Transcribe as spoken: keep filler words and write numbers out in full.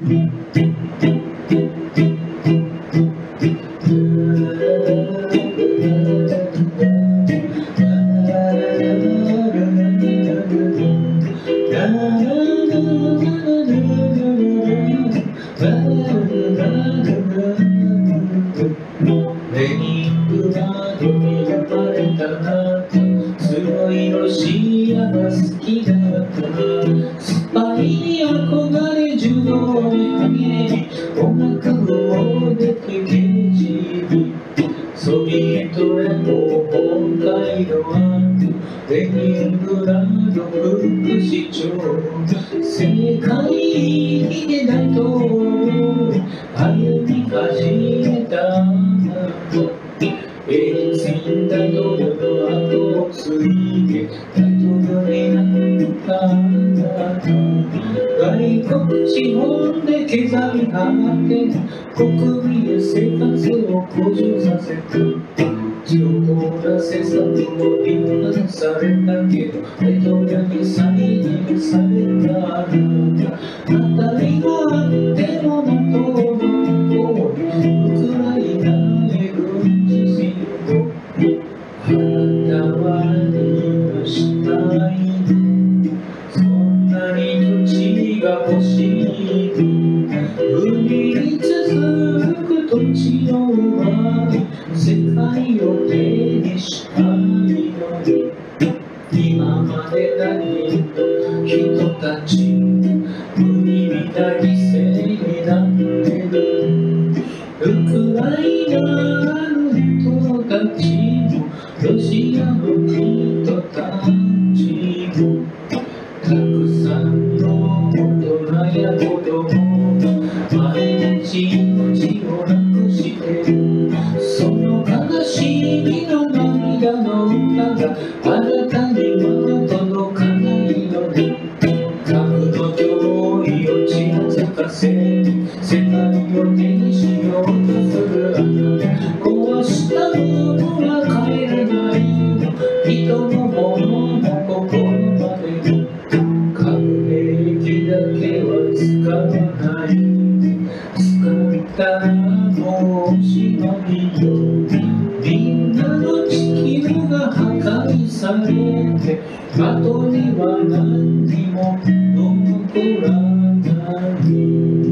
レニングラードに呼ばれたな、強いロシアが好きだった、スパイに憧れ柔道に励み、音楽部を出てケージービー、ソビエト連邦北海道はレニングラード副市長、世界で大統領歩み始めた。エリツィン大統領の後を継いで大統領になったんだ。外国資本で経済発展、国民の生活を向上させた。強硬な政策を批判されたけど、大統領に再任されたんだ。当たりがあってもナトのウクライナへ軍事侵攻、あなたは何がしたいの、そんなに土地が欲しいの、海に続く土地を奪い世界を手にしたいのに、今まで何人たち無意味な犠牲になってる。ウクライナの人たちもロシアの人たちも、たくさんの大人や子供毎日命をなくしてる。その悲しみの涙の歌があなたには届かないのに、核の脅威をちらつかせ世界を手にしようとするあなた、壊したものは変えられないの、人のものの心までも核兵器だけは使わない、使ったらもうおしまいよ。みんなの地球が破壊されて後には何にも残らない。